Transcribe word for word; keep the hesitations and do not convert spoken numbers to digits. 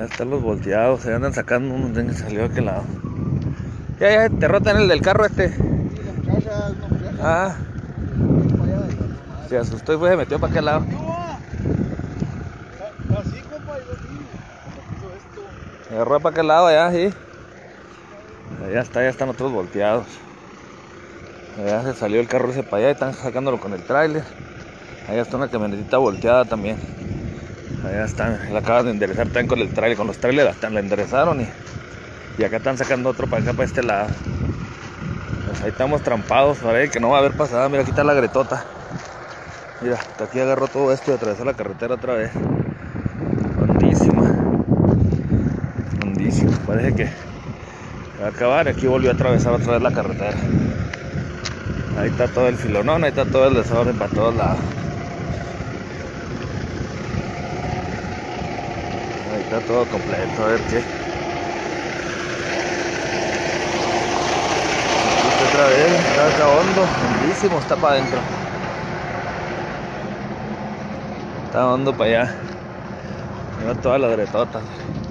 Ahí están los volteados, se andan sacando uno que salió de aquel lado. Ya, ya, te rotan el del carro este. Ah, se asustó y fue, se metió para aquel lado. Así, compa, yo sí. Se agarró para aquel lado allá, sí. Allá está, ya están otros volteados. Allá se salió el carro ese para allá y están sacándolo con el tráiler. Allá está una camionetita volteada también. Allá están, la acaban de enderezar también con el tráiler, con los trailers hasta la enderezaron y, y acá están sacando otro para acá, para este lado. Pues ahí estamos trampados, para ver que no va a haber pasada. Mira, aquí está la gretota. Mira, hasta aquí agarró todo esto y atravesó la carretera otra vez. Hondísima. Hondísima. Parece que va a acabar y aquí volvió a atravesar otra vez la carretera. Ahí está todo el filonón, ahí está todo el desorden para todos lados. Ahí está todo completo, a ver qué. Aquí está otra vez, está acá hondo, hondísimo, está para adentro. Está hondo para allá. Mira todas las gretotas.